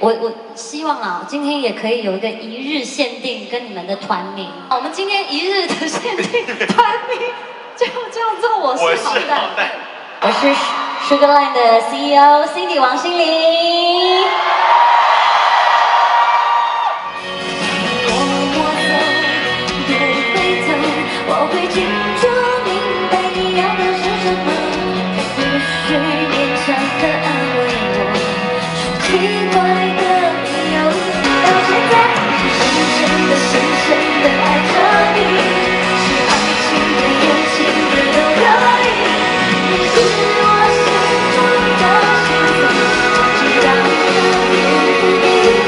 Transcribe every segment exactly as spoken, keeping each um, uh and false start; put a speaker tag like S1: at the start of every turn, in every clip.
S1: 我我希望啊，今天也可以有一个一日限定跟你们的团名。我们今天一日的限定团名就叫做我是好蛋。我是 Sugarline 的 C E O Cindy 王心凌。 我会清楚明白你要的是什么，必须勉强的安慰我，说奇怪的理由。到现在是深深的、深深的爱着你，是爱情的、友情的都可以。你是我心中的幸福，直到这天不地。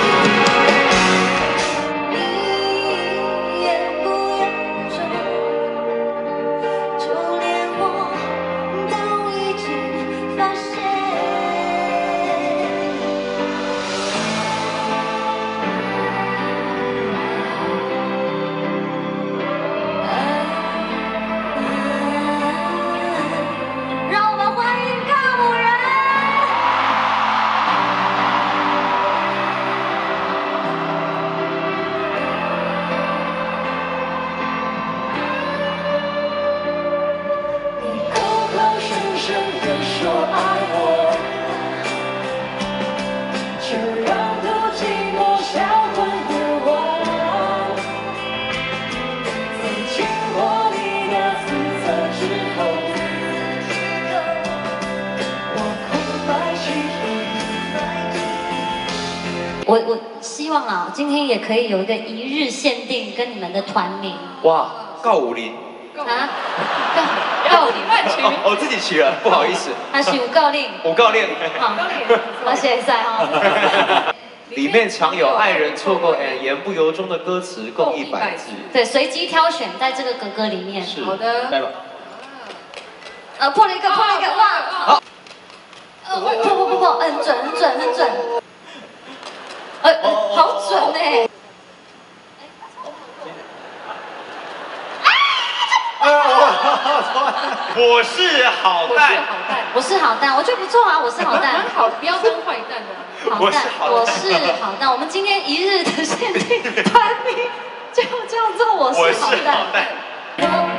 S1: 我我希望啊，今天也可以有一个一日限定跟你们的团名。
S2: 哇，告五零
S1: 啊，告告五零
S2: 乱取，我自己取了，不好意思。
S1: 他是五告令，
S2: 五告令，
S1: 好，我写在哈。
S2: 里面藏有爱人错过哎言不由衷的歌词，共一百字。
S1: 对，随机挑选在这个格格里面。
S2: 是，
S3: 好的。
S2: 来吧。
S1: 呃，破了一个，破了一个，哇！好。呃，不不不不，很准，很准，很准。 呃，好准哎！
S2: 我是好蛋，
S1: 我是好蛋，我觉得不错啊，我是好蛋，
S3: 很好，不要当坏蛋的。
S1: 好蛋，我是好蛋。我们今天一日的限定团名就叫做我是好蛋。